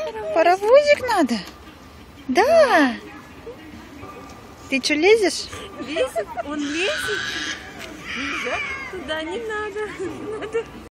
Паровозик надо? Да. Ты что, лезешь? Лезет? Он лезет? Нельзя туда, не надо.